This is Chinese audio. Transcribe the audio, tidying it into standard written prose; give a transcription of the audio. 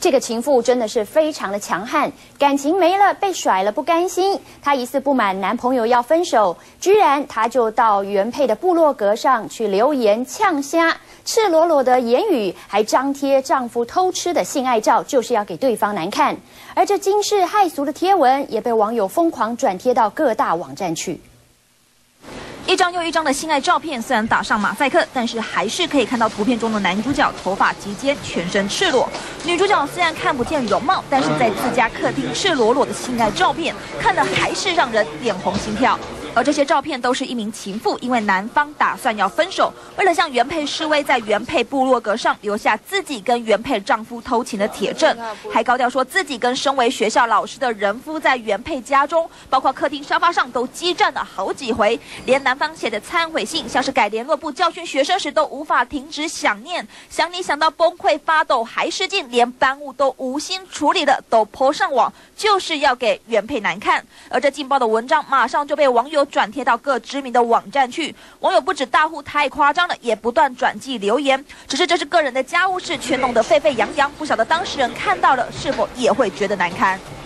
这个情妇真的是非常的强悍，感情没了，被甩了不甘心。她疑似不满男朋友要分手，居然她就到原配的部落格上去留言呛虾，赤裸裸的言语，还张贴丈夫偷吃的性爱照，就是要给对方难看。而这惊世骇俗的贴文也被网友疯狂转贴到各大网站去。 一张又一张的性爱照片，虽然打上马赛克，但是还是可以看到图片中的男主角头发及肩，全身赤裸；女主角虽然看不见容貌，但是在自家客厅赤裸裸的性爱照片，看的还是让人脸红心跳。 而这些照片都是一名情妇，因为男方打算要分手，为了向原配示威，在原配部落格上留下自己跟原配丈夫偷情的帖证，还高调说自己跟身为学校老师的人夫在原配家中，包括客厅沙发上都激战了好几回，连男方写的忏悔信，像是改联络簿教训学生时都无法停止想念，想你想到崩溃发抖，还失禁，连班务都无心处理的都 po 上网，就是要给原配难看。而这劲爆的文章马上就被网友 转贴到各知名的网站去，网友不止大呼太夸张了，也不断转寄留言。只是这是个人的家务事，却弄得沸沸扬扬，不晓得当事人看到了是否也会觉得难堪。